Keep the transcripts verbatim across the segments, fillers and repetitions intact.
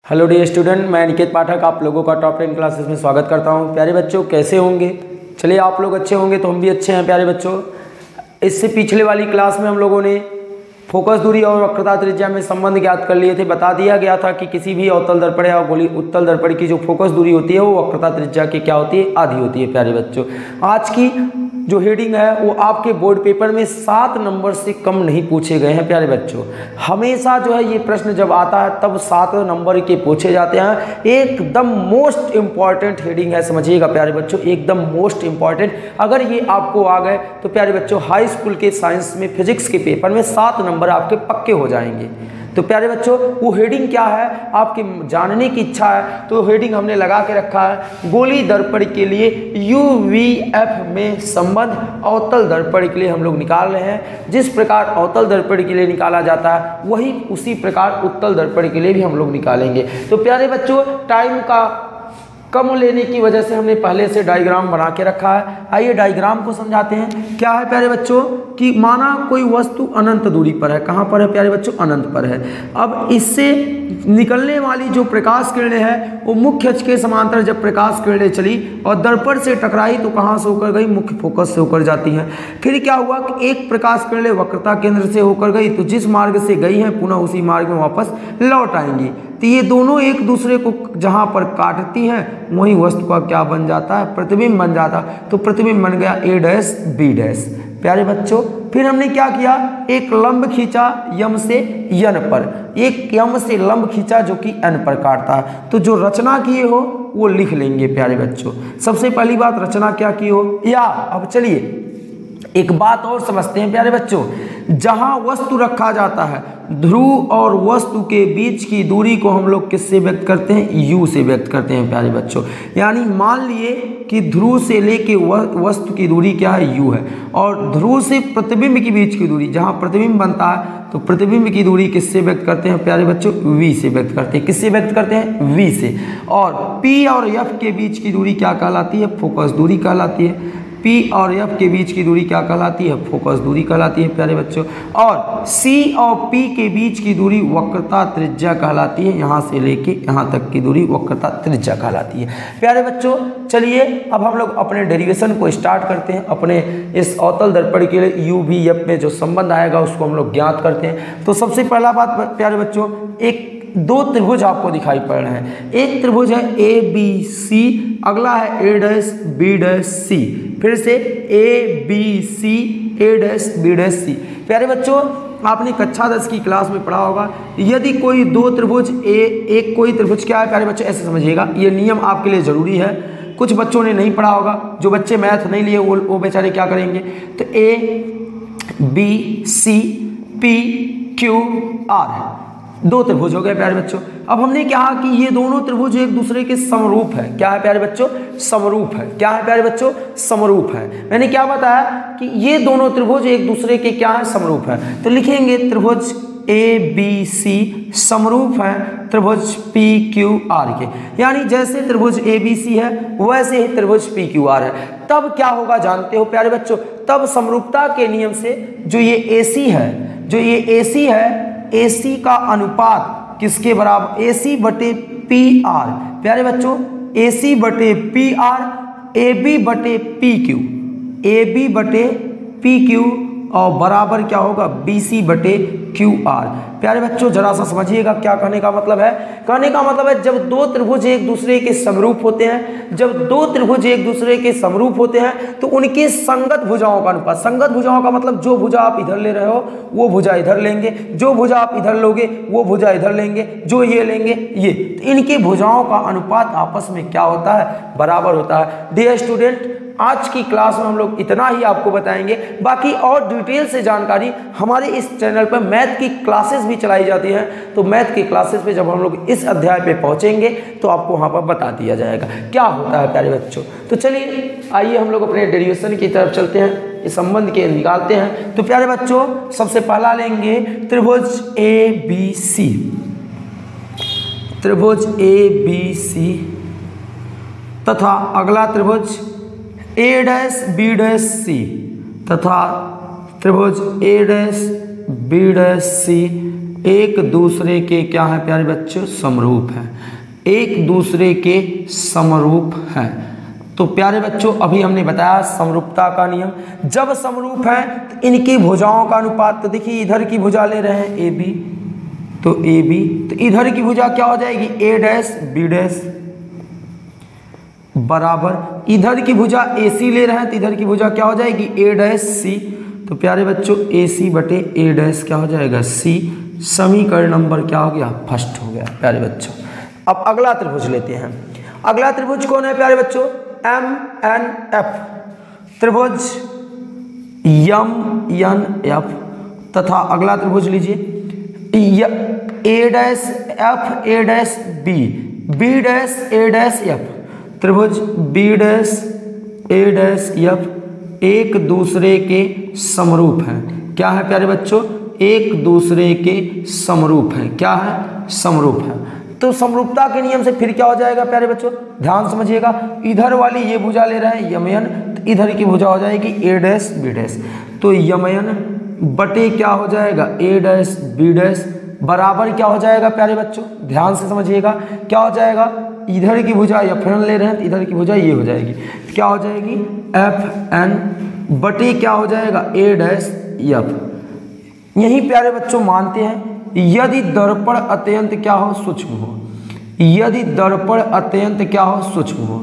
Hello dear student, मैं निकेत पाठक आप लोगों का टॉप टेन क्लासेस में स्वागत करता हूं। प्यारे बच्चों, कैसे होंगे? चलिए, आप लोग अच्छे होंगे तो हम भी अच्छे हैं। प्यारे बच्चों, इससे पिछले वाली क्लास में हम लोगों ने फोकस दूरी और वक्रता त्रिज्या में संबंध ज्ञात कर लिए थे। बता दिया गया था कि किसी भी अवतल दर्पण या गोली उत्तल दर्पण की जो फोकस दूरी होती है वो वक्रता त्रिज्या की क्या होती है? आधी होती है। प्यारे बच्चों, आज की जो हेडिंग है वो आपके बोर्ड पेपर में सात नंबर से कम नहीं पूछे गए हैं। प्यारे बच्चों, हमेशा जो है ये प्रश्न जब आता है तब सात नंबर के पूछे जाते हैं। एकदम मोस्ट इंपॉर्टेंट हेडिंग है, समझिएगा प्यारे बच्चों, एकदम मोस्ट इंपॉर्टेंट। अगर ये आपको आ गए तो प्यारे बच्चों हाई स्कूल के साइंस में फिजिक्स के पेपर में सात नंबर आपके पक्के हो जाएंगे। तो प्यारे बच्चों, वो हेडिंग क्या है आपकी जानने की इच्छा है तो हेडिंग हमने लगा के रखा है, गोली दर्पण के लिए यू वी एफ में संबंध अवतल दर्पण के लिए हम लोग निकाल रहे हैं। जिस प्रकार अवतल दर्पण के लिए निकाला जाता है वही उसी प्रकार उत्तल दर्पण के लिए भी हम लोग निकालेंगे। तो प्यारे बच्चों, टाइम का कम लेने की वजह से हमने पहले से डायग्राम बना के रखा है। आइए डायग्राम को समझाते हैं। क्या है प्यारे बच्चों कि माना कोई वस्तु अनंत दूरी पर है। कहाँ पर है प्यारे बच्चों? अनंत पर है। अब इससे निकलने वाली जो प्रकाश किरणें हैं वो मुख्य अक्ष के समांतर जब प्रकाश किरणें चली और दर्पण से टकराई तो कहाँ से होकर गई? मुख्य फोकस से होकर जाती हैं। फिर क्या हुआ कि एक प्रकाश किरणें वक्रता केंद्र से होकर गई तो जिस मार्ग से गई हैं पुनः उसी मार्ग में वापस लौट आएंगी। तो ये दोनों एक दूसरे को जहाँ पर काटती हैं वही वस्तु का क्या बन जाता है? प्रतिबिंब बन जाता। तो प्रतिबिंब बन गया ए डैश बी डैश। प्यारे बच्चों, फिर हमने क्या किया? एक लंब खींचा यम से यन पर, एक यम से लंब खींचा जो कि एन पर काटता है। तो जो रचना किए हो वो लिख लेंगे प्यारे बच्चों। सबसे पहली बात, रचना क्या की हो या। अब चलिए एक बात और समझते हैं प्यारे बच्चों, जहां वस्तु रखा जाता है ध्रुव और वस्तु के बीच की दूरी को हम लोग किससे व्यक्त करते हैं? यू से व्यक्त करते हैं प्यारे बच्चों। यानी मान लिए कि ध्रुव से लेके वस्तु की दूरी क्या है? यू है। और ध्रुव से प्रतिबिंब के बीच की दूरी, जहां प्रतिबिंब बनता है तो प्रतिबिंब की दूरी किससे व्यक्त करते हैं प्यारे बच्चों? वी से व्यक्त करते हैं। किससे व्यक्त करते हैं? वी से। और पी और एफ के बीच की दूरी क्या कहलाती है? फोकस दूरी कहलाती है। P और F के बीच की दूरी क्या कहलाती है? फोकस दूरी कहलाती है प्यारे बच्चों। और C और P के बीच की दूरी वक्रता त्रिज्या कहलाती है। यहाँ से लेके यहाँ तक की दूरी वक्रता त्रिज्या कहलाती है प्यारे बच्चों। चलिए अब हम लोग अपने डेरिवेशन को स्टार्ट करते हैं। अपने इस अवतल दर्पण के लिए यू वी एफ में जो संबंध आएगा उसको हम लोग ज्ञात करते हैं। तो सबसे पहला बात प्यारे बच्चों, एक दो त्रिभुज आपको दिखाई पड़ रहे हैं। एक त्रिभुज है ए बी सी, अगला है A dash B dash C. फिर से A B C, A dash B dash C. प्यारे बच्चों, आपने कक्षा दस की क्लास में पढ़ा होगा, यदि कोई दो त्रिभुज ए एक कोई त्रिभुज क्या है प्यारे बच्चों? ऐसे समझिएगा, ये नियम आपके लिए जरूरी है। कुछ बच्चों ने नहीं पढ़ा होगा, जो बच्चे मैथ नहीं लिए वो वो बेचारे क्या करेंगे? तो A B C P Q R दो त्रिभुज हो गए प्यारे बच्चों। अब हमने कहा कि ये दोनों त्रिभुज एक दूसरे के समरूप है। क्या है प्यारे बच्चों? समरूप है। क्या है प्यारे बच्चों? समरूप है। मैंने क्या बताया कि ये दोनों त्रिभुज एक दूसरे के क्या है? समरूप है। तो लिखेंगे त्रिभुज ए बी सी समरूप है त्रिभुज पी क्यू आर के। यानी जैसे त्रिभुज ए बी सी है वैसे ही त्रिभुज पी क्यू आर है। तब क्या होगा जानते हो प्यारे बच्चों? तब समरूपता के नियम से जो ये ए सी है, जो ये ए सी है, ए सी का अनुपात किसके बराबर? ए सी बटे पी आर। प्यारे बच्चों, ए सी बटे पी आर, ए बी बटे पी क्यू, ए बी बटे पी क्यू और बराबर क्या होगा? बी सी बटे क्यू आर। प्यारे बच्चों, जरा सा समझिएगा क्या कहने का मतलब है। कहने का मतलब है जब दो त्रिभुज एक दूसरे के समरूप होते हैं, जब दो त्रिभुज एक दूसरे के समरूप होते हैं तो उनके संगत भुजाओं का अनुपात, संगत भुजाओं का मतलब जो भुजा आप इधर ले रहे हो वो भुजा इधर लेंगे, जो भुजा आप इधर लोगे वो भुजा इधर लेंगे, जो ये लेंगे ये, तो इनके भुजाओं का अनुपात आपस में क्या होता है? बराबर होता है। डियर स्टूडेंट, आज की क्लास में हम लोग इतना ही आपको बताएंगे। बाकी और डिटेल से जानकारी हमारे इस चैनल पर मैथ की क्लासेस भी चलाई जाती हैं। तो मैथ की क्लासेस पे जब हम लोग इस अध्याय पे पहुंचेंगे तो आपको वहां पर बता दिया जाएगा क्या होता है प्यारे बच्चों। तो चलिए आइए हम लोग अपने डेरिवेशन की तरफ चलते हैं, इस संबंध के निकालते हैं। तो प्यारे बच्चों, सबसे पहला लेंगे त्रिभुज ए बी सी, त्रिभुज ए बी सी तथा अगला त्रिभुज A dash B dash C तथा त्रिभुज A dash B dash C एक दूसरे के क्या है प्यारे बच्चों, समरूप है, एक दूसरे के समरूप हैं। तो प्यारे बच्चों अभी हमने बताया समरूपता का नियम, जब समरूप है तो इनकी भुजाओं का अनुपात, तो देखिए इधर की भुजा ले रहे हैं ए बी, तो ए बी, तो इधर की भुजा क्या हो जाएगी, ए डैश बी डैश, बराबर इधर की भुजा ए सी ले रहे हैं तो इधर की भुजा क्या हो जाएगी, ए डैश सी। तो प्यारे बच्चों ए सी बटे ए डैश क्या हो जाएगा, सी। समीकरण नंबर क्या हो गया, फर्स्ट हो गया प्यारे बच्चों। अब अगला त्रिभुज लेते हैं। अगला त्रिभुज कौन है प्यारे बच्चों, एम एन एफ त्रिभुज, यम एन एफ, तथा अगला त्रिभुज लीजिए A dash F A dash B, B dash A dash F, त्रिभुज B dash A dash F एक दूसरे के समरूप हैं। क्या है प्यारे बच्चों, एक दूसरे के समरूप हैं। क्या है, समरूप है। तो समरूपता के नियम से फिर क्या हो जाएगा प्यारे बच्चों, ध्यान समझिएगा, इधर वाली ये भुजा ले रहे हैं यमयन, तो इधर की भुजा हो जाएगी ए डैश बी डैश, तो यमयन बटे क्या हो जाएगा, ए डैश बी डैश, बराबर क्या हो जाएगा प्यारे बच्चों, ध्यान से समझिएगा, क्या हो जाएगा, इधर की भुजा यफन ले रहे हैं तो इधर की भुजा ये हो जाएगी, क्या हो जाएगी, एफ एन बटे क्या हो जाएगा, ए डैश एफ। यही प्यारे बच्चों मानते हैं यदि दर्पण अत्यंत क्या हो, सूक्ष्म हो, यदि दर्पण अत्यंत क्या हो, सूक्ष्म हो,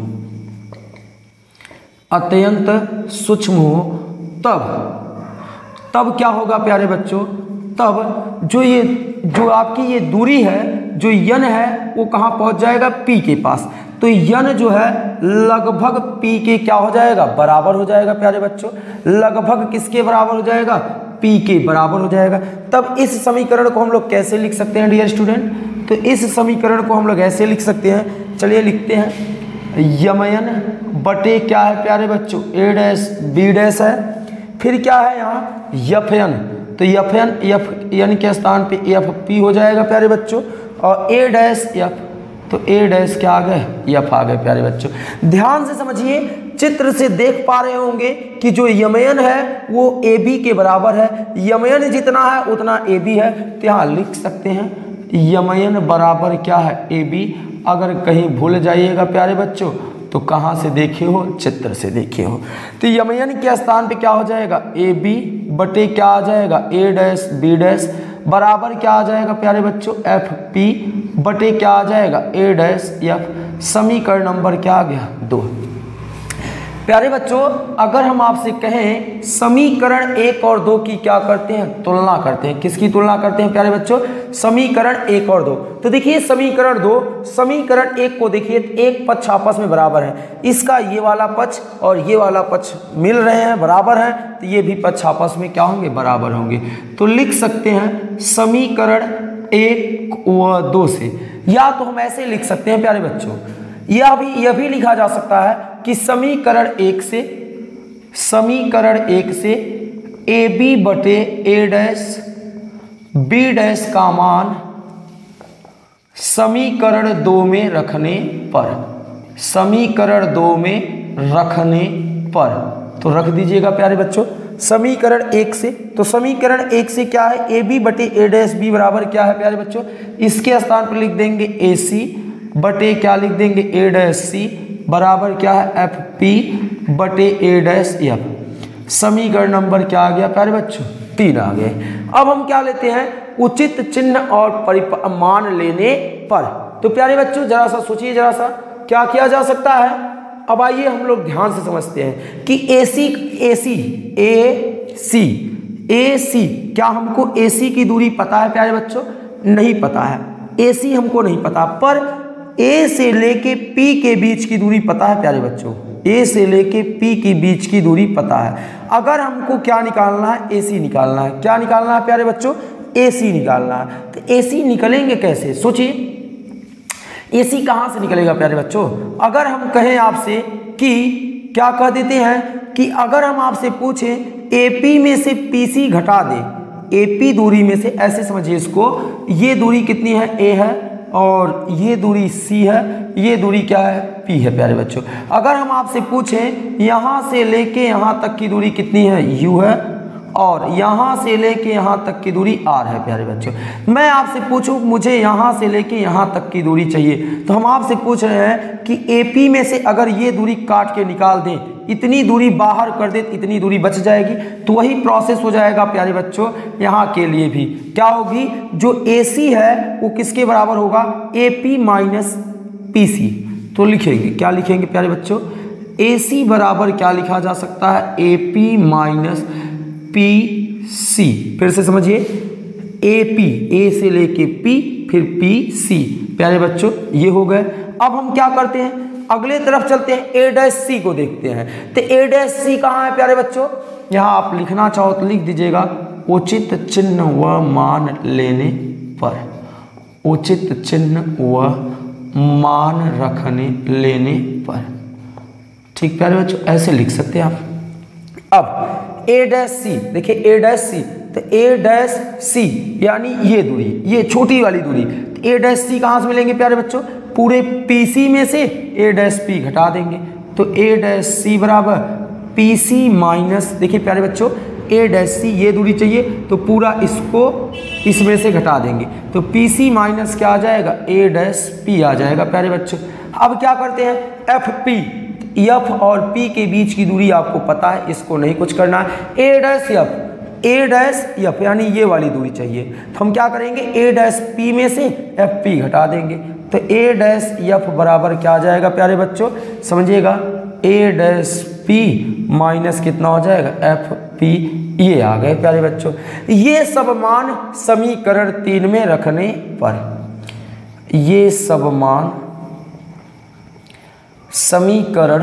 अत्यंत सूक्ष्म हो, तब तब क्या होगा प्यारे बच्चों, तब जो ये जो आपकी ये दूरी है, जो यन है वो कहाँ पहुंच जाएगा, पी के पास। तो यन जो है लगभग पी के क्या हो जाएगा, बराबर हो जाएगा प्यारे बच्चों, लगभग किसके बराबर हो जाएगा, पी के बराबर हो जाएगा। तब इस समीकरण को हम लोग कैसे लिख सकते हैं डियर स्टूडेंट, तो इस समीकरण को हम लोग ऐसे लिख सकते हैं, चलिए लिखते हैं, यमयन बटे क्या है प्यारे बच्चों, ए डैश बी डैश है, फिर क्या है यहाँ यफयन, तो यफयन एफ यन के स्थान पे एफ पी हो जाएगा प्यारे बच्चों, और ए डैश एफ, तो ए डैश क्या आ गए, एफ आ गए प्यारे बच्चों। ध्यान से समझिए, चित्र से देख पा रहे होंगे कि जो यमयन है वो ए बी के बराबर है, यमयन जितना है उतना ए बी है, तो यहाँ लिख सकते हैं यमयन बराबर क्या है, ए बी। अगर कहीं भूल जाइएगा प्यारे बच्चों तो कहाँ से देखे हो, चित्र से देखे हो, तो यमयन के स्थान पे क्या हो जाएगा, ए बी बटे क्या आ जाएगा, ए डैश बी डैश, बराबर क्या आ जाएगा प्यारे बच्चों, एफ पी बटे क्या आ जाएगा, ए डैश एफ। समीकरण नंबर क्या आ गया, दो। प्यारे बच्चों अगर हम आपसे कहें समीकरण एक और दो की क्या करते हैं, तुलना करते हैं, किसकी तुलना करते हैं प्यारे बच्चों, समीकरण एक और दो। तो देखिए समीकरण दो, समीकरण एक को देखिए, एक पक्ष आपस में बराबर है, इसका ये वाला पक्ष और ये वाला पक्ष मिल रहे हैं, बराबर हैं, तो ये भी पक्ष आपस में क्या होंगे, बराबर होंगे। तो लिख सकते हैं समीकरण एक व दो से, या तो हम ऐसे लिख सकते हैं प्यारे बच्चों, यह भी यह भी लिखा जा सकता है कि समीकरण एक से, समीकरण एक से ए बी बटे ए डैश बी डैश का मान समीकरण दो में रखने पर, समीकरण दो में रखने पर, तो रख दीजिएगा प्यारे बच्चों समीकरण एक से। तो समीकरण एक से क्या है, ए बी बटे ए डैश बी बराबर क्या है प्यारे बच्चों, इसके स्थान पर लिख देंगे ए सी बटे क्या लिख देंगे, ए डैश सी बराबर क्या है, एफ पी बटे ए डैश एफ। समीकरण नंबर क्या आ गया प्यारे बच्चों, तीन आ गए। अब हम क्या लेते हैं, उचित चिन्ह और परिमाण लेने पर। तो प्यारे बच्चों जरा सा सोचिए, जरा सा क्या किया जा सकता है। अब आइए हम लोग ध्यान से समझते हैं कि ए सी ए सी ए सी ए सी क्या हमको ए सी की दूरी पता है प्यारे बच्चों, नहीं पता है, ए सी हमको नहीं पता, पर ए से लेके पी के बीच की दूरी पता है प्यारे बच्चों, ए से लेके पी के बीच की दूरी पता है। अगर हमको क्या निकालना है, ए सी निकालना है, क्या निकालना है प्यारे बच्चों, ए सी निकालना है। तो ए सी निकलेंगे कैसे, सोचिए ए सी कहाँ से निकलेगा प्यारे बच्चों। अगर हम कहें आपसे कि क्या कह देते हैं कि अगर हम आपसे पूछें ए पी में से पी सी घटा दे, ए पी दूरी में से, ऐसे समझिए इसको, ये दूरी कितनी है, ए है, और ये दूरी सी है, ये दूरी क्या है, पी है प्यारे बच्चों। अगर हम आपसे पूछें यहाँ से लेके यहाँ तक की दूरी कितनी है, यू है, और यहाँ से लेके यहाँ तक की दूरी आर है प्यारे बच्चों। मैं आपसे पूछूं मुझे यहाँ से लेके यहाँ तक की दूरी चाहिए, तो हम आपसे पूछ रहे हैं कि एपी में से अगर ये दूरी काट के निकाल दें, इतनी दूरी बाहर कर दे, इतनी दूरी बच जाएगी। तो वही प्रोसेस हो जाएगा प्यारे बच्चों यहाँ के लिए भी। क्या होगी, जो एसी है वो किसके बराबर होगा, एपी माइनस पीसी। तो लिखेंगे, क्या लिखेंगे प्यारे बच्चों, एसी बराबर क्या लिखा जा सकता है, एपी माइनस पी सी। फिर से समझिए, ए पी, ए से लेके पी फिर पी सी। प्यारे बच्चों ये हो गए। अब हम क्या करते हैं, अगले तरफ चलते हैं, ए डैश सी को देखते हैं। तो ए डैश सी कहाँ है प्यारे बच्चों, यहाँ आप लिखना चाहो तो लिख दीजिएगा, उचित चिन्ह व मान लेने पर, उचित चिन्ह व मान रखने लेने पर। ठीक प्यारे बच्चों, ऐसे लिख सकते हैं आप। अब ए डैश सी, देखिए ए डैश सी, तो ए डैश सी यानी ये दूरी, ये छोटी वाली दूरी, तो ए डैश सी कहाँ से मिलेंगे प्यारे बच्चों, पूरे पीसी में से ए डैश पी घटा देंगे। तो ए डैश सी बराबर पी सी माइनस, देखिए प्यारे बच्चों ए डैश सी ये दूरी चाहिए, तो पूरा इसको इसमें से घटा देंगे, तो पी सी माइनस क्या आ जाएगा, ए डैश पी आ जाएगा प्यारे बच्चों। अब क्या करते हैं, एफ पी, एफ और पी के बीच की दूरी आपको पता है, इसको नहीं कुछ करना है। A dash F, A dash F यानी ये वाली दूरी चाहिए, तो हम क्या करेंगे, ए डैश पी में से एफ पी घटा देंगे। तो ए डैश एफ बराबर क्या आ जाएगा प्यारे बच्चों, समझिएगा, ए डैश पी माइनस कितना हो जाएगा, एफ पी। ये आ गए प्यारे बच्चों। ये सब मान समीकरण तीन में रखने पर, ये सब मान समीकरण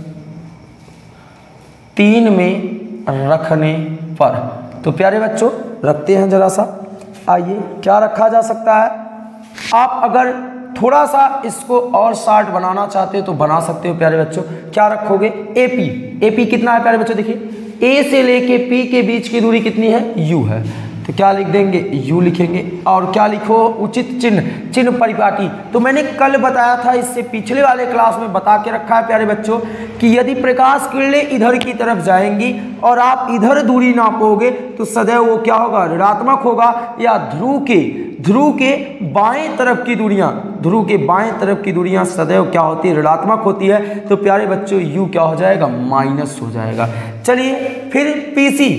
तीन में रखने पर। तो प्यारे बच्चों रखते हैं जरा सा, आइए क्या रखा जा सकता है। आप अगर थोड़ा सा इसको और शार्ट बनाना चाहते हो तो बना सकते हो प्यारे बच्चों। क्या रखोगे, एपी, एपी कितना है प्यारे बच्चों, देखिए ए से लेके पी के बीच की दूरी कितनी है, यू है, तो क्या लिख देंगे, यू लिखेंगे। और क्या लिखो, उचित चिन्ह, चिन्ह परिपाटी। तो मैंने कल बताया था, इससे पिछले वाले क्लास में बता के रखा है प्यारे बच्चों कि यदि प्रकाश किरणें इधर की तरफ जाएंगी और आप इधर दूरी नापोगे तो सदैव वो क्या होगा, ऋणात्मक होगा, या ध्रुव के ध्रुव के बाएं तरफ की दूरियां, ध्रुव के बाएं तरफ की दूरियां सदैव क्या होती है, ऋणात्मक होती है। तो प्यारे बच्चों यू क्या हो जाएगा, माइनस हो जाएगा। चलिए फिर पी सी,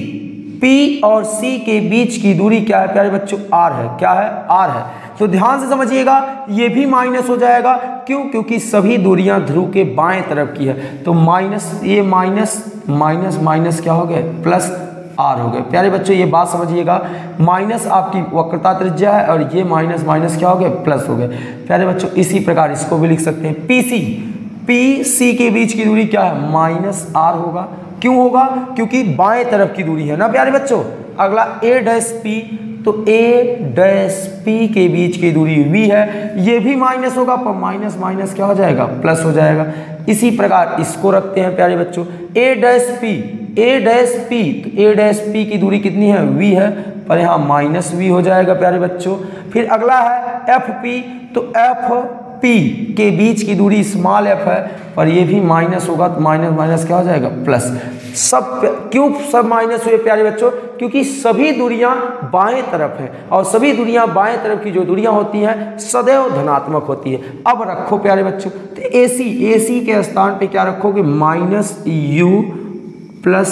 P और C के बीच की दूरी क्या है प्यारे बच्चों, R है। क्या है, R है। तो ध्यान से समझिएगा, ये भी माइनस हो जाएगा। क्यों, क्योंकि सभी दूरियां ध्रुव के बाएं तरफ की है। तो माइनस, ये माइनस माइनस माइनस क्या हो गए, प्लस R हो गए। प्यारे बच्चों ये बात समझिएगा, माइनस आपकी वक्रता त्रिज्या है और ये माइनस माइनस क्या हो गए, प्लस हो गए। प्यारे बच्चों इसी प्रकार इसको भी लिख सकते हैं, पी सी, पी सी के बीच की दूरी क्या है, माइनस आर होगा। क्यों होगा, क्योंकि बाएं तरफ की दूरी है ना प्यारे बच्चों। अगला ए डैश पी, तो ए डैश पी के बीच की दूरी वी है, ये भी माइनस होगा, पर माइनस माइनस क्या हो जाएगा, प्लस हो जाएगा। इसी प्रकार इसको रखते हैं प्यारे बच्चों, A dash P, A dash P, तो ए डैश पी की दूरी कितनी है, वी है, पर यहाँ माइनस वी हो जाएगा प्यारे बच्चों। फिर अगला है एफ पी, तो एफ पी के बीच की दूरी स्मॉल एफ है, पर ये भी माइनस होगा, तो माइनस माइनस क्या हो जाएगा, प्लस। सब क्यों सब माइनस हुए प्यारे बच्चों, क्योंकि सभी दूरियां बाएं तरफ हैं और सभी दूरियां बाएं तरफ की जो दूरियां होती हैं सदैव धनात्मक होती है। अब रखो प्यारे बच्चों, तो ए सी, ए सी के स्थान पे क्या रखोगे, माइनस यू प्लस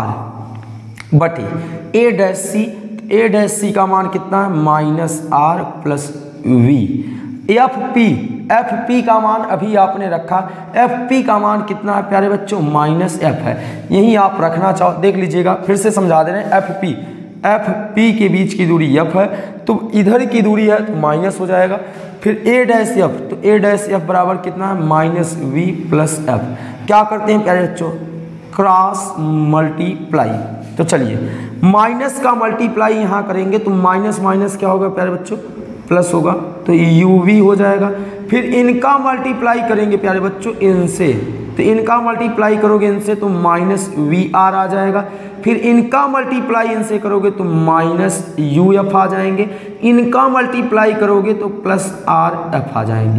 आर बटी ए dash C, A dash C का मान कितना है, minus R plus V. F P, F P का मान अभी आपने रखा, एफ पी का मान कितना है प्यारे बच्चों, माइनस एफ है। यही आप रखना चाहो देख लीजिएगा, फिर से समझा दे रहे हैं। एफ पी, एफ पी के बीच की दूरी एफ है, तो इधर की दूरी है तो माइनस हो जाएगा। फिर ए डैश एफ, तो ए डैश एफ बराबर कितना है, माइनस वी प्लस एफ। क्या करते हैं प्यारे बच्चों, क्रॉस मल्टीप्लाई। तो चलिए माइनस का मल्टीप्लाई यहाँ करेंगे तो माइनस माइनस क्या होगा प्यारे बच्चों, प्लस होगा, तो यू वी हो जाएगा। फिर इनका मल्टीप्लाई करेंगे प्यारे बच्चों इनसे, तो इनका मल्टीप्लाई करोगे इनसे तो माइनस वी आर आ जाएगा। फिर इनका मल्टीप्लाई इनसे करोगे तो माइनस यू एफ आ जाएंगे। इनका मल्टीप्लाई करोगे तो प्लस आर एफ आ जाएंगे,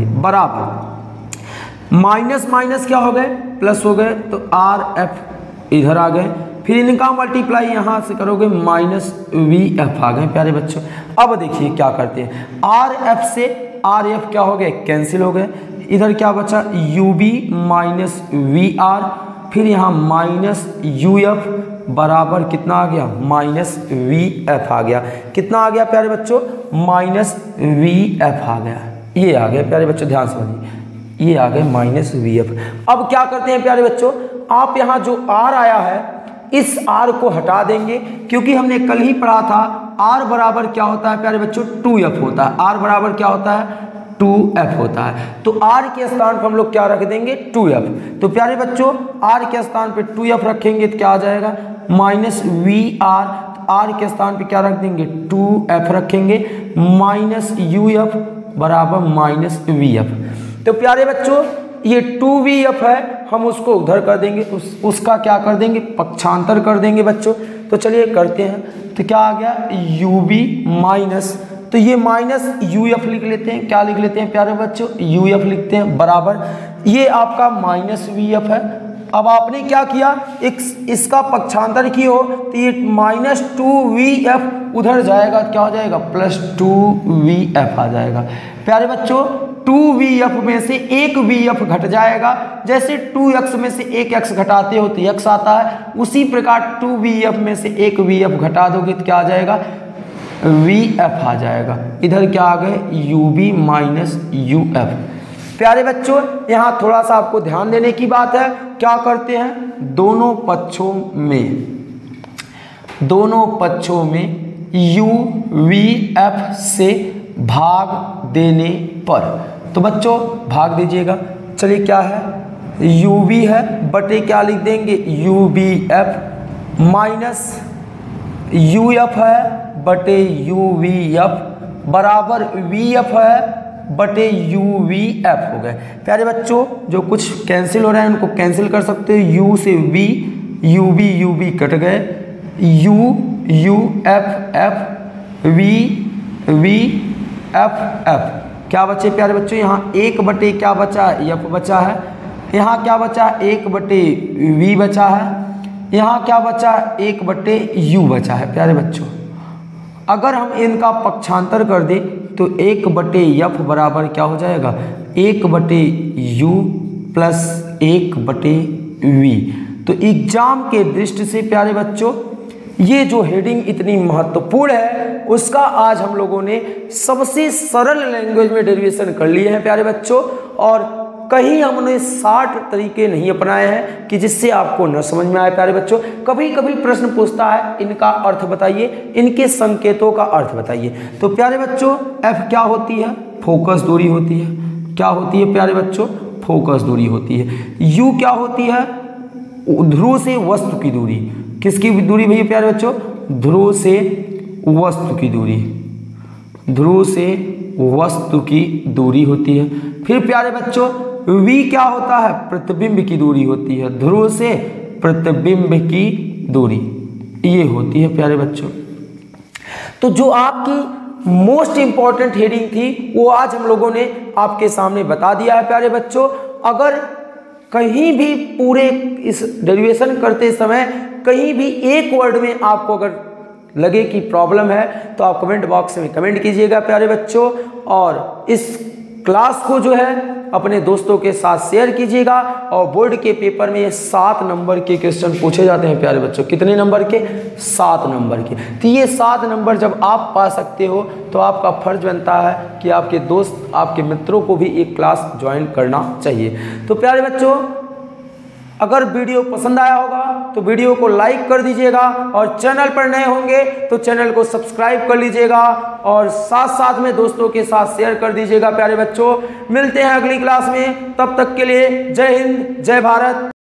बराबर। माइनस माइनस क्या हो गए, प्लस हो गए, तो आर एफ इधर आ गए। फिर इनका मल्टीप्लाई यहाँ से करोगे माइनस वी एफ आ गए प्यारे बच्चों। अब देखिए क्या करते हैं, आर एफ से आर एफ क्या हो गए, कैंसिल हो गए। इधर क्या बचा, U B minus V R, फिर यहाँ माइनस यू एफ बराबर कितना आ गया, माइनस वी एफ आ गया। कितना आ गया प्यारे बच्चों, माइनस वी एफ आ गया। ये आ गया प्यारे बच्चों, ध्यान समझिए, ये आ गए माइनस वी एफ। अब क्या करते हैं प्यारे बच्चों, आप यहाँ जो आर आया है इस आर को हटा देंगे, क्योंकि हमने कल ही पढ़ा था आर बराबर क्या होता है प्यारे बच्चों, टू एफ होता है। आर बराबर क्या होता है, टू एफ होता है। तो r के स्थान पर हम लोग क्या रख देंगे, टू एफ। तो प्यारे बच्चों r के स्थान पे टू एफ रखेंगे तो क्या आ जाएगा, माइनस वी आर। r के स्थान पे क्या रख देंगे, टू एफ रखेंगे, माइनस यू एफ बराबर माइनस वी एफ। तो प्यारे बच्चों ये टू वी एफ है, हम उसको उधर कर देंगे, उस उसका क्या कर देंगे, पक्षांतर कर देंगे बच्चों। तो चलिए करते हैं, तो क्या आ गया, यू बी माइनस, तो ये माइनस यू एफ लिख लेते हैं, क्या लिख लेते हैं प्यारे बच्चों, यू एफ लिखते हैं बराबर, ये आपका माइनस वी एफ है। अब आपने क्या किया, एक इसका पक्षांतर किया हो तो ये माइनस टू वी एफ उधर जाएगा, क्या हो जाएगा, प्लस टू वी एफ आ जाएगा। प्यारे बच्चों टू वी एफ में से एक वी एफ घट जाएगा, जैसे टू एक्स में से एक एक्स घटाते हो तो एक्स आता है, उसी प्रकार टू वी एफ में से एक वी एफ घटा दोगे तो क्या आ जाएगा, वी एफ आ जाएगा। इधर क्या आ गए, U B minus U F. प्यारे बच्चों यहाँ थोड़ा सा आपको ध्यान देने की बात है, क्या करते हैं, दोनों पक्षों में दोनों पक्षों में यू वी एफ से भाग देने पर, तो बच्चों भाग दीजिएगा। चलिए क्या है, यू वी है बटे क्या लिख देंगे, U B F minus U F है बटे यू वी एफ बराबर वी एफ है बटे यू वी एफ हो गए। प्यारे बच्चों जो कुछ कैंसिल हो रहा है उनको कैंसिल कर सकते हो, यू से V, U B U B cut गए, U U F F V V F F, क्या बचे प्यारे बच्चों, यहाँ एक बटे क्या बचा, एफ बचा है, यहाँ क्या बचा, एक बटे वी बचा है, यहाँ क्या बचा, एक बटे यू बचा है। प्यारे बच्चों अगर हम इनका पक्षांतर कर दें तो एक बटे एफ बराबर क्या हो जाएगा, एक बटे यू प्लस एक बटे वी। तो एग्जाम के दृष्टि से प्यारे बच्चों ये जो हेडिंग इतनी महत्वपूर्ण है उसका आज हम लोगों ने सबसे सरल लैंग्वेज में डेरिवेशन कर लिए हैं प्यारे बच्चों, और कहीं हमने साठ तरीके नहीं अपनाए हैं कि जिससे आपको न समझ में आए। प्यारे बच्चों कभी कभी प्रश्न पूछता है इनका अर्थ बताइए, इनके संकेतों का अर्थ बताइए। तो प्यारे बच्चों एफ क्या होती है, फोकस दूरी होती है, क्या होती है प्यारे बच्चों, फोकस दूरी होती है। यू क्या होती है, ध्रुव से वस्तु की दूरी, किसकी दूरी भैया प्यारे बच्चों, ध्रुव से वस्तु की दूरी, ध्रुव से वस्तु की दूरी होती है। फिर प्यारे बच्चों v क्या होता है, प्रतिबिंब की दूरी होती है, ध्रुव से प्रतिबिंब की दूरी ये होती है प्यारे बच्चों। तो जो आपकी मोस्ट इंपॉर्टेंट हेडिंग थी वो आज हम लोगों ने आपके सामने बता दिया है प्यारे बच्चों। अगर कहीं भी पूरे इस डेरिवेशन करते समय कहीं भी एक वर्ड में आपको अगर लगे कि प्रॉब्लम है तो आप कमेंट बॉक्स में कमेंट कीजिएगा प्यारे बच्चों, और इस क्लास को जो है अपने दोस्तों के साथ शेयर कीजिएगा। और बोर्ड के पेपर में ये सात नंबर के क्वेश्चन पूछे जाते हैं प्यारे बच्चों, कितने नंबर के, सात नंबर के। तो ये सात नंबर जब आप पा सकते हो तो आपका फर्ज बनता है कि आपके दोस्त आपके मित्रों को भी एक क्लास ज्वाइन करना चाहिए। तो प्यारे बच्चों अगर वीडियो पसंद आया होगा तो वीडियो को लाइक कर दीजिएगा, और चैनल पर नए होंगे तो चैनल को सब्सक्राइब कर लीजिएगा, और साथ साथ में दोस्तों के साथ शेयर कर दीजिएगा प्यारे बच्चों। मिलते हैं अगली क्लास में, तब तक के लिए जय हिंद जय भारत।